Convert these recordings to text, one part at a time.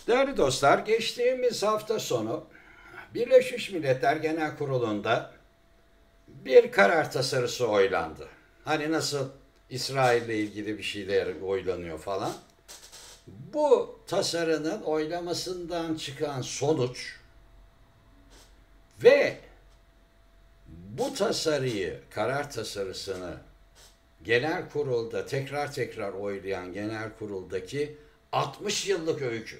Değerli dostlar, geçtiğimiz hafta sonu Birleşmiş Milletler Genel Kurulu'nda bir karar tasarısı oylandı. Hani nasıl İsrail'le ilgili bir şeyler oylanıyor falan. Bu tasarının oylamasından çıkan sonuç ve bu tasarıyı, karar tasarısını genel kurulda tekrar tekrar oylayan genel kuruldaki 60 yıllık öykü.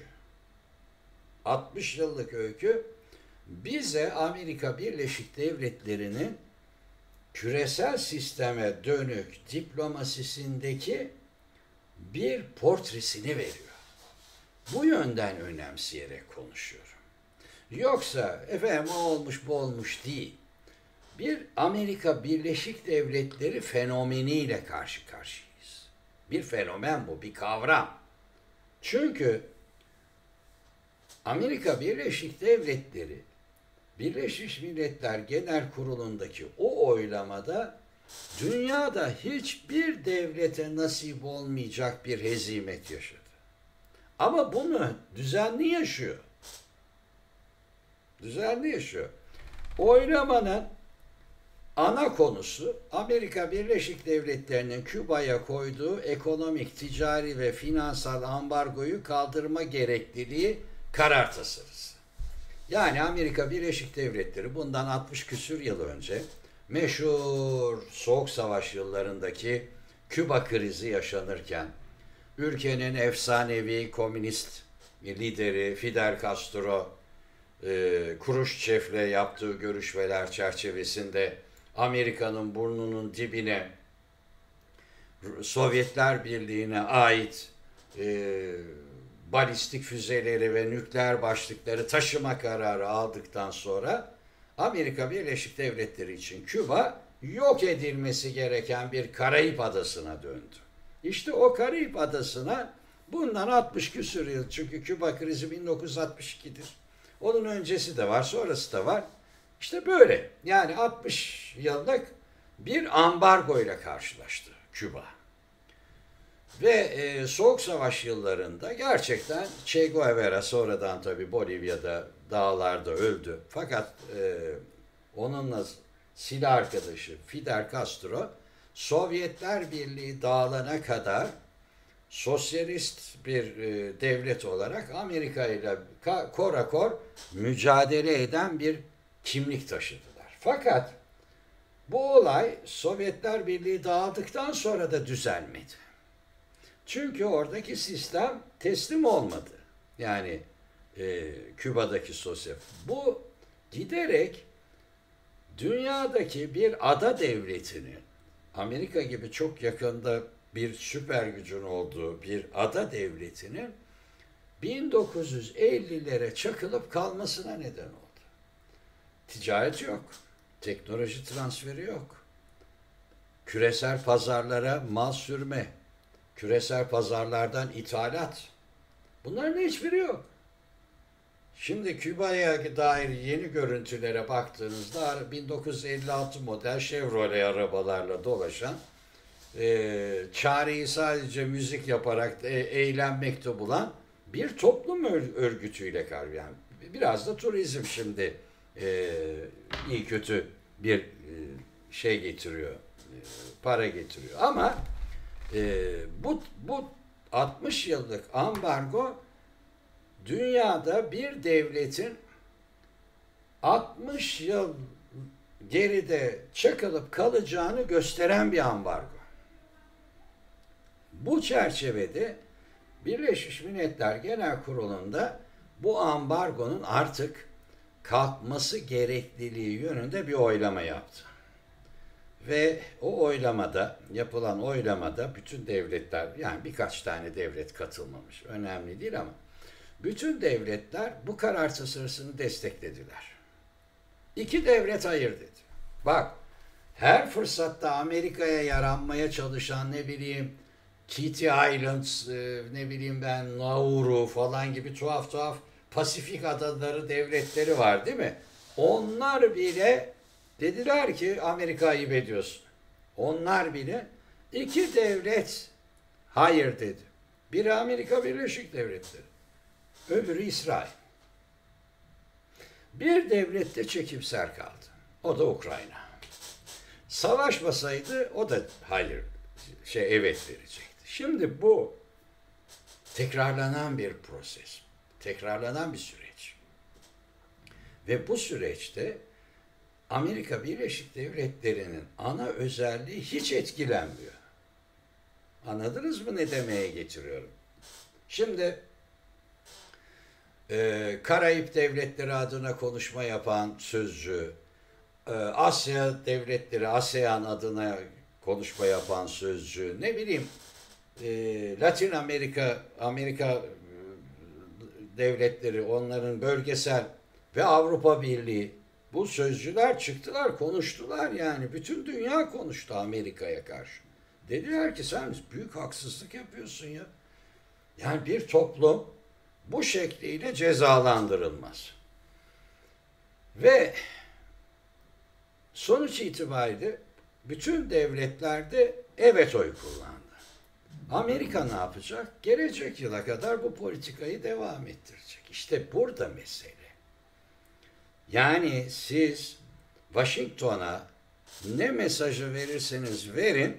60 yıllık öykü bize Amerika Birleşik Devletleri'nin küresel sisteme dönük diplomasisindeki bir portresini veriyor. Bu yönden önemseyerek konuşuyorum. Yoksa efendim o olmuş bu olmuş değil. Bir Amerika Birleşik Devletleri fenomeniyle karşı karşıyayız. Bir fenomen bu, bir kavram. Çünkü Amerika Birleşik Devletleri Birleşmiş Milletler Genel Kurulu'ndaki o oylamada dünyada hiçbir devlete nasip olmayacak bir hezimet yaşadı. Ama bunu düzenli yaşıyor. Düzenli yaşıyor. Oylamanın ana konusu Amerika Birleşik Devletleri'nin Küba'ya koyduğu ekonomik, ticari ve finansal ambargoyu kaldırma gerekliliği karar tasarısı. Yani Amerika Birleşik Devletleri bundan 60 küsür yıl önce meşhur Soğuk Savaş yıllarındaki Küba krizi yaşanırken ülkenin efsanevi komünist lideri Fidel Castro Kruşçev'le yaptığı görüşmeler çerçevesinde Amerika'nın burnunun dibine Sovyetler Birliği'ne ait balistik füzeleri ve nükleer başlıkları taşıma kararı aldıktan sonra Amerika Birleşik Devletleri için Küba yok edilmesi gereken bir Karayip adasına döndü. İşte o Karayip adasına bundan 60 küsur yıl, çünkü Küba krizi 1962'dir. Onun öncesi de var, sonrası da var. İşte böyle. Yani 60 yıllık bir ambargo ile karşılaştı Küba. Ve Soğuk Savaş yıllarında gerçekten Che Guevara, sonradan tabii Bolivya'da dağlarda öldü. Fakat onunla silah arkadaşı Fidel Castro Sovyetler Birliği dağılana kadar sosyalist bir devlet olarak Amerika ile korakor mücadele eden bir kimlik taşıdılar. Fakat bu olay Sovyetler Birliği dağıldıktan sonra da düzelmedi. Çünkü oradaki sistem teslim olmadı. Yani Küba'daki sosyal. Bu giderek dünyadaki bir ada devletini, Amerika gibi çok yakında bir süper gücün olduğu bir ada devletinin 1950'lere çakılıp kalmasına neden oldu. Ticaret yok, teknoloji transferi yok, küresel pazarlara mal sürme, küresel pazarlardan ithalat. Bunların hiçbiri yok. Şimdi Küba'ya dair yeni görüntülere baktığınızda 1956 model Chevrolet arabalarla dolaşan, çareyi sadece müzik yaparak eğlenmekte bulan bir toplum örgütüyle karşı. Yani biraz da turizm şimdi iyi kötü bir şey getiriyor, para getiriyor. Ama bu 60 yıllık ambargo dünyada bir devletin 60 yıl geride çakılıp kalacağını gösteren bir ambargo. Bu çerçevede Birleşmiş Milletler Genel Kurulu'nda bu ambargonun artık kalkması gerekliliği yönünde bir oylama yaptı. Ve o oylamada, yapılan oylamada bütün devletler, yani birkaç tane devlet katılmamış, önemli değil ama bütün devletler bu karar tasarısını desteklediler. 2 devlet hayır dedi. Bak, her fırsatta Amerika'ya yaranmaya çalışan, ne bileyim, Kitty Islands, ne bileyim ben, Nauru falan gibi tuhaf tuhaf Pasifik adaları devletleri var değil mi? Onlar bile dediler ki Amerika ayıp ediyorsun. Onlar bile 2 devlet hayır dedi. Biri Amerika Birleşik Devletleri. öbürü İsrail. Bir devlette çekimser kaldı. O da Ukrayna. Savaşmasaydı o da hayır, evet verecekti. Şimdi bu tekrarlanan bir proses, tekrarlanan bir süreç. Ve bu süreçte Amerika Birleşik Devletleri'nin ana özelliği hiç etkilenmiyor. Anladınız mı ne demeye getiriyorum? Şimdi Karayip Devletleri adına konuşma yapan sözcü, Asya Devletleri, ASEAN adına konuşma yapan sözcü, ne bileyim Latin Amerika devletleri, onların bölgesel ve Avrupa Birliği, bu sözcüler çıktılar, konuştular yani. Bütün dünya konuştu Amerika'ya karşı. Dediler ki sen büyük haksızlık yapıyorsun ya. Yani bir toplum bu şekliyle cezalandırılmaz. Ve sonuç itibariyle bütün devletlerde evet oy kullandı. Amerika ne yapacak? Gelecek yıla kadar bu politikayı devam ettirecek. İşte burada mesele. Yani siz Washington'a ne mesajı verirseniz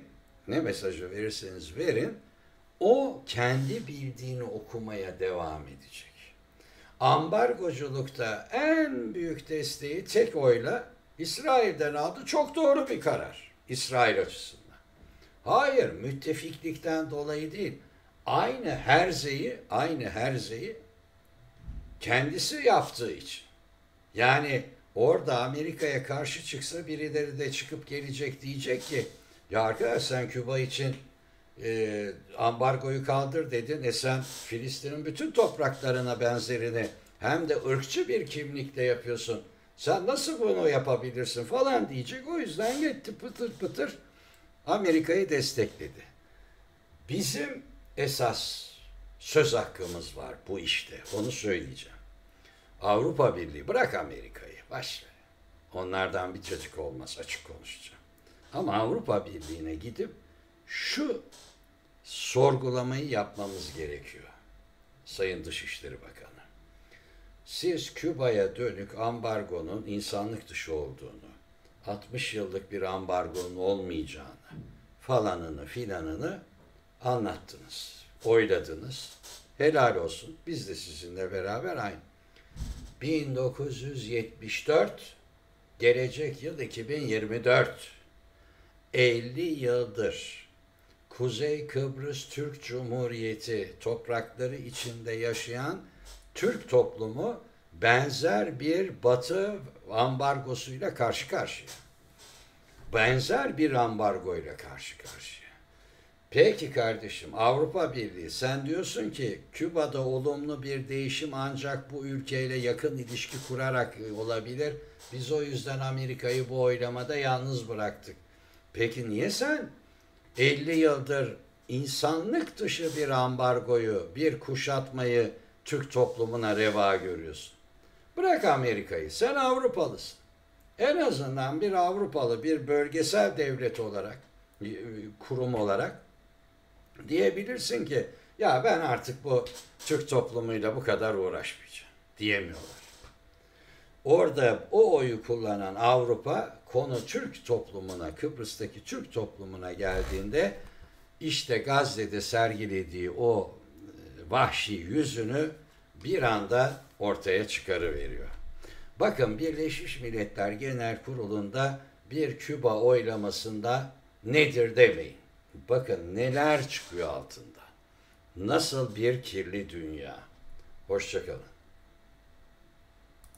verin, o kendi bildiğini okumaya devam edecek. Ambargoculukta en büyük desteği tek oyla İsrail'den aldı. Çok doğru bir karar İsrail açısından. Hayır, müttefiklikten dolayı değil. Aynı herzeyi kendisi yaptığı için. Yani orada Amerika'ya karşı çıksa birileri de çıkıp gelecek, diyecek ki ya arkadaş sen Küba için ambargoyu kaldır dedin. Sen Filistin'in bütün topraklarına benzerini hem de ırkçı bir kimlikle yapıyorsun. Sen nasıl bunu yapabilirsin falan diyecek. O yüzden gitti pıtır pıtır Amerika'yı destekledi. Bizim esas söz hakkımız var bu işte. Onu söyleyeceğim. Avrupa Birliği, bırak Amerika'yı, başla. Onlardan bir çocuk olmaz, açık konuşacağım. Ama Avrupa Birliği'ne gidip şu sorgulamayı yapmamız gerekiyor. Sayın Dışişleri Bakanı. Siz Küba'ya dönük ambargonun insanlık dışı olduğunu, 60 yıllık bir ambargonun olmayacağını, falanını filanını anlattınız, oyladınız. Helal olsun. Biz de sizinle beraber aynı. 1974, gelecek yıl 2024. 50 yıldır Kuzey Kıbrıs Türk Cumhuriyeti toprakları içinde yaşayan Türk toplumu benzer bir Batı ambargosuyla karşı karşıya. Benzer bir ambargoyla karşı karşıya. Peki kardeşim, Avrupa Birliği, sen diyorsun ki Küba'da olumlu bir değişim ancak bu ülkeyle yakın ilişki kurarak olabilir. Biz o yüzden Amerika'yı bu oylamada yalnız bıraktık. Peki niye sen 50 yıldır insanlık dışı bir ambargoyu, bir kuşatmayı Türk toplumuna reva görüyorsun? Bırak Amerika'yı, sen Avrupalısın. En azından bir Avrupalı, bir bölgesel devlet olarak, kurum olarak diyebilirsin ki ya ben artık bu Türk toplumuyla bu kadar uğraşmayacağım diyemiyorlar. Orada o oyu kullanan Avrupa konu Türk toplumuna, Kıbrıs'taki Türk toplumuna geldiğinde işte Gazze'de sergilediği o vahşi yüzünü bir anda ortaya çıkarıveriyor. Bakın Birleşmiş Milletler Genel Kurulu'nda bir Küba oylamasında nedir demeyin. Bakın neler çıkıyor altında. Nasıl bir kirli dünya. Hoşça kalın.